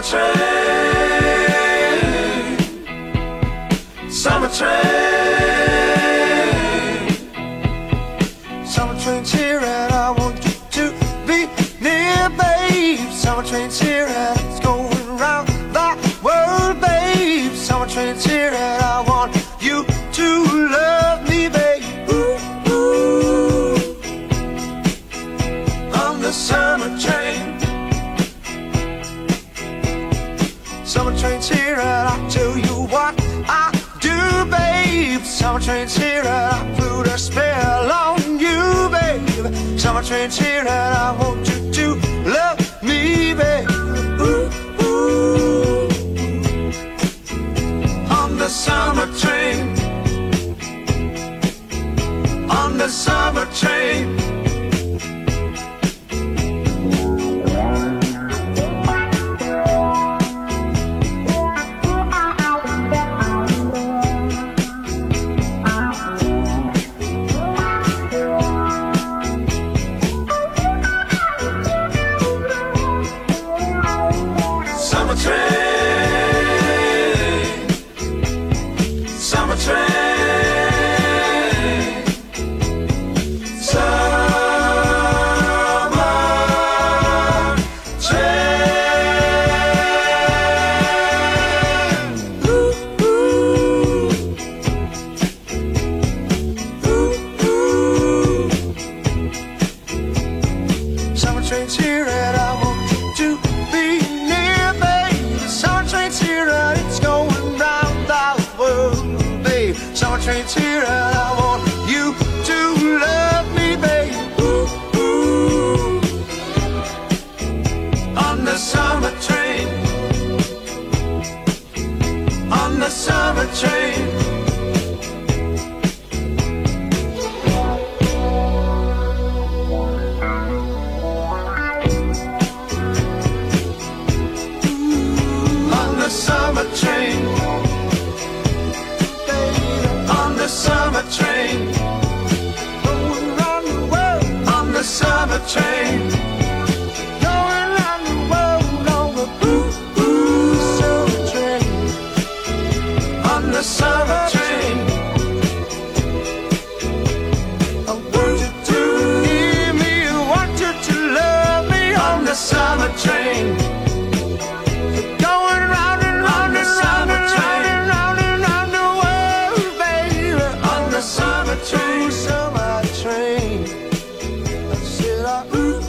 Summertrain, Summertrain, Summertrain's here and I want you to be near, babe. Summertrain's here and it's going round the world, babe. Summertrain's here and I want you to love me, babe. Ooh, ooh. On the summer train, Summertrain's here and I tell you what I do, babe. Summertrain's here and I put a spell on you, babe. Summertrain's here and I want you to love me, babe. Ooh, ooh. On the summer train, on the summer train. Summertrain's here and I want you to be near, babe. Summertrain's here and it's going round the world, babe. Summertrain's here and I want you to love me, babe. Ooh, ooh. On the summer train, on the summer train. Summer train, on the summer train, going round the world. On the summer train, going round the world on the ooh ooh summer train. On the summer train, I want you to hear me, I want you to love me. On the summer train. Summer train, I said, ooh.